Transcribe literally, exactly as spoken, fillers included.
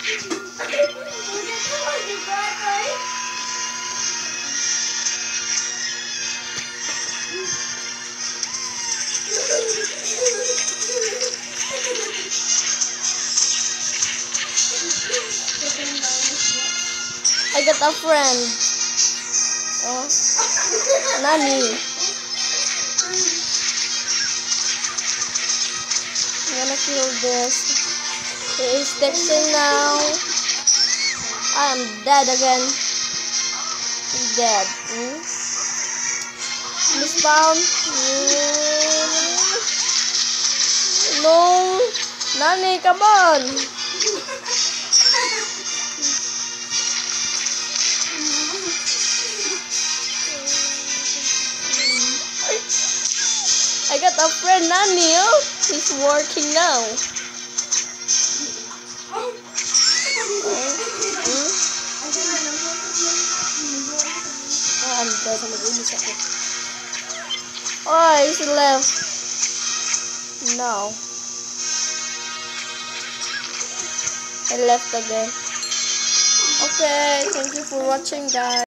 I got a friend. Oh, Nani. I'm gonna kill this. He is texting now. I am dead again. I'm dead. Hmm? Respawn. Hmm. No. Nani, come on. I got a friend, Nani. Oh, he's working now. Oh. Hmm? Oh, I'm dead. I'm really sorry. Oh, he's left. No. I left again. Okay, thank you for watching, guys.